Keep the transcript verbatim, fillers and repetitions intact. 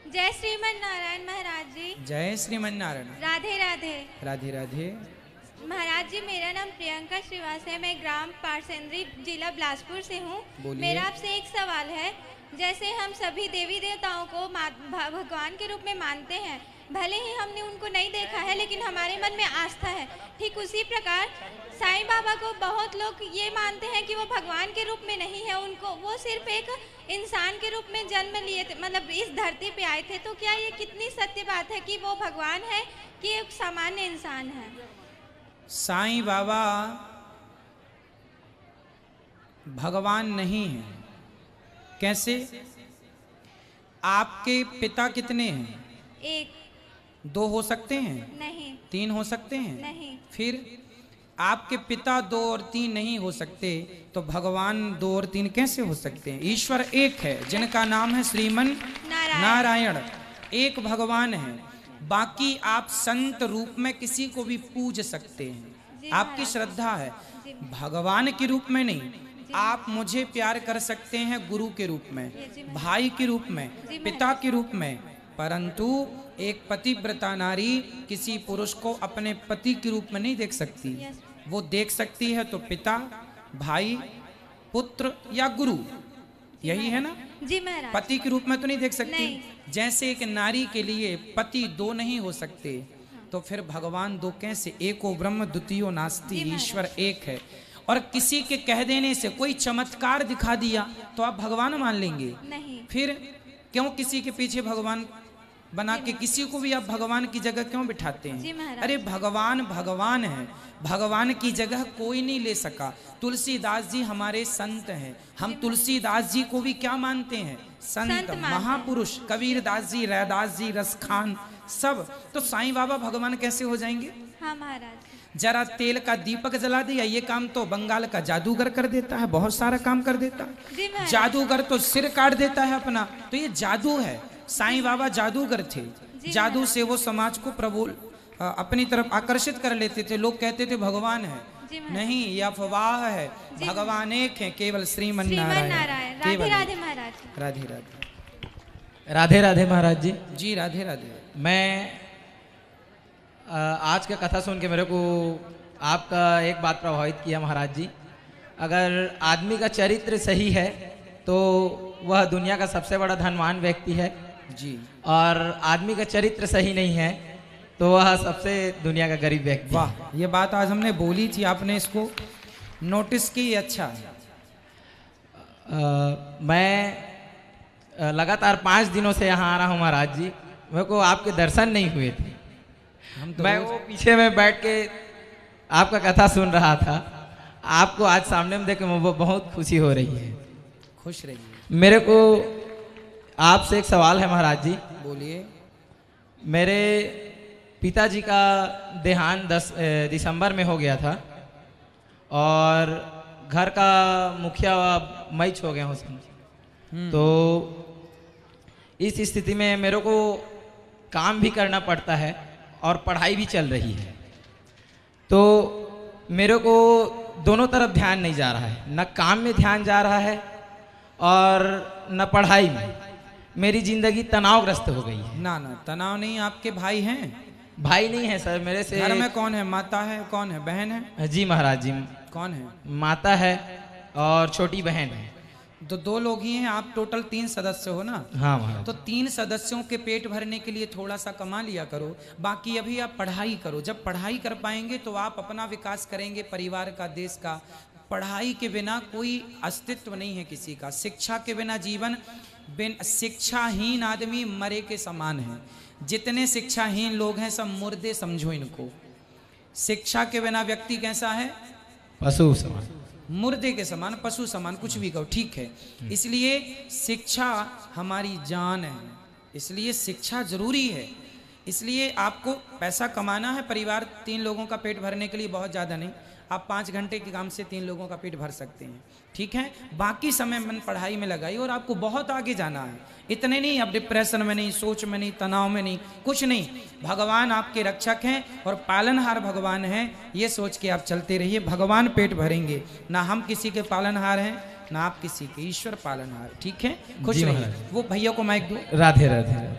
जय श्रीमन नारायण महाराज जी। जय श्रीमन नारायण। राधे राधे। राधे राधे। महाराज जी, मेरा नाम प्रियंका श्रीवास्तव है। मैं ग्राम पारसेंद्री, जिला बिलासपुर से हूँ। मेरा आपसे एक सवाल है। जैसे हम सभी देवी देवताओं को भगवान के रूप में मानते हैं, भले ही हमने उनको नहीं देखा है, लेकिन हमारे मन में आस्था है। ठीक उसी प्रकार साईं बाबा को बहुत लोग ये मानते हैं कि वो भगवान के रूप में नहीं है, उनको वो सिर्फ एक इंसान के रूप में जन्म लिए थे, मतलब इस धरती पे आए थे। तो क्या ये कितनी सत्य बात है कि वो भगवान है कि एक सामान्य इंसान है? साईं बाबा भगवान नहीं है। कैसे? आपके पिता कितने हैं? एक। दो हो सकते हैं? नहीं। तीन हो सकते हैं? नहीं। फिर आपके पिता दो और तीन नहीं हो सकते तो भगवान दो और तीन कैसे हो सकते हैं? ईश्वर एक है, जिनका नाम है श्रीमन नारायण, नारायण। एक भगवान है। बाकी आप संत रूप में किसी को भी पूज सकते हैं, आपकी श्रद्धा है। भगवान के रूप में नहीं। आप मुझे प्यार कर सकते हैं गुरु के रूप में, भाई के रूप में, पिता के रूप में, परंतु एक पतिव्रता नारी किसी पुरुष को अपने पति के रूप में नहीं देख सकती। वो देख सकती है तो पिता, भाई, पुत्र या गुरु, यही है ना? जी महाराज। पति के रूप में तो नहीं देख सकती। नहीं। जैसे एक नारी के लिए पति दो नहीं हो सकते, तो फिर भगवान दो कैसे? एको ब्रह्म द्वितीयो नास्ति, ईश्वर एक है। और किसी के कह देने से, कोई चमत्कार दिखा दिया तो आप भगवान मान लेंगे? नहीं। फिर क्यों किसी के पीछे भगवान बना के किसी को भी आप भगवान की जगह क्यों बिठाते हैं? अरे भगवान भगवान है, भगवान की जगह कोई नहीं ले सका। तुलसीदास जी हमारे संत हैं, हम तुलसीदास जी को भी क्या मानते हैं? संत, संत महापुरुष। कबीरदास जी, रैदास जी, रसखान, सब। तो साईं बाबा भगवान कैसे हो जाएंगे? हाँ महाराज। जरा तेल का दीपक जला दिया, ये काम तो बंगाल का जादूगर कर देता है, बहुत सारा काम कर देता है। जादूगर तो सिर काट देता है अपना, तो ये जादू है। साईं बाबा जादूगर थे, जादू से वो समाज को प्रबोल अपनी तरफ आकर्षित कर लेते थे। लोग कहते थे भगवान है, नहीं, ये अफवाह है। भगवान एक है, केवल श्रीमन नारायण। राधे राधे महाराज। राधे राधे। राधे राधे महाराज जी। जी राधे राधे। मैं आज का कथा सुन के मेरे को आपका एक बात प्रभावित किया महाराज जी। अगर आदमी का चरित्र सही है तो वह दुनिया का सबसे बड़ा धनवान व्यक्ति है जी, और आदमी का चरित्र सही नहीं है तो वह सबसे दुनिया का गरीब व्यक्ति। वाह, ये बात आज हमने बोली थी, आपने इसको नोटिस की, अच्छा है। आ, मैं लगातार पाँच दिनों से यहाँ आ रहा हूँ महाराज जी। मेरे को आपके दर्शन नहीं हुए थे। हम तो मैं वो पीछे में बैठ के आपका कथा सुन रहा था। आपको आज सामने में देख के मुझे बहुत खुशी हो रही है। खुश रहिए। मेरे को आपसे एक सवाल है महाराज जी। बोलिए। मेरे पिताजी का देहांत दस दिसंबर में हो गया था और घर का मुखिया मैं छो गया हूँ। तो इस स्थिति में मेरे को काम भी करना पड़ता है और पढ़ाई भी चल रही है। तो मेरे को दोनों तरफ ध्यान नहीं जा रहा है, न काम में ध्यान जा रहा है और न पढ़ाई में। मेरी जिंदगी तनावग्रस्त हो गई है। ना ना, तनाव नहीं। आपके भाई हैं? भाई नहीं है सर मेरे से। घर में कौन है? माता है? कौन है? बहन है? जी महाराज जी। कौन है? माता है और छोटी बहन है। तो दो लोग ही हैं, आप टोटल तीन सदस्य हो ना? हाँ महाराज। तो तीन सदस्यों के पेट भरने के लिए थोड़ा सा कमा लिया करो, बाकी अभी आप पढ़ाई करो। जब पढ़ाई कर पाएंगे तो आप अपना विकास करेंगे, परिवार का, देश का। पढ़ाई के बिना कोई अस्तित्व नहीं है किसी का। शिक्षा के बिना जीवन, बिन शिक्षाहीन आदमी मरे के समान है। जितने शिक्षाहीन लोग हैं सब मुर्दे समझो इनको। शिक्षा के बिना व्यक्ति कैसा है? पशु समान, मुर्दे के समान, पशु समान, कुछ भी कहो, ठीक है। इसलिए शिक्षा हमारी जान है, इसलिए शिक्षा जरूरी है। इसलिए आपको पैसा कमाना है, परिवार तीन लोगों का पेट भरने के लिए बहुत ज़्यादा नहीं, आप पाँच घंटे के काम से तीन लोगों का पेट भर सकते हैं, ठीक है। बाकी समय मन पढ़ाई में लगाइए और आपको बहुत आगे जाना है। इतने नहीं, अब डिप्रेशन में नहीं, सोच में नहीं, तनाव में नहीं, कुछ नहीं। भगवान आपके रक्षक हैं और पालनहार भगवान हैं, ये सोच के आप चलते रहिए। भगवान पेट भरेंगे, ना हम किसी के पालनहार हैं ना आप किसी के, ईश्वर पालनहार, ठीक है। खुश रहिए। वो भैया को माइक दो। राधे राधे।